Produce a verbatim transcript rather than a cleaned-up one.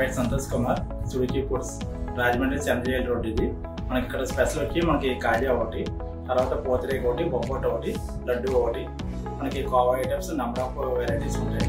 పేట Santosh Kumar Suruchi foods Rajahmundry చంద్రజైల్ road ఇది మనకి ఇక్కడ స్పెషల్ వచ్చి మనకి కాజా ఒకటి తర్వాత పోతరేక్ ఒకటి బొబ్బట్ ఒకటి లడ్డు ఒకటి మనకి కోవా ఐటమ్స్ నెంబర్ ఆఫ్ వెరైటీస్ ఉంటాయి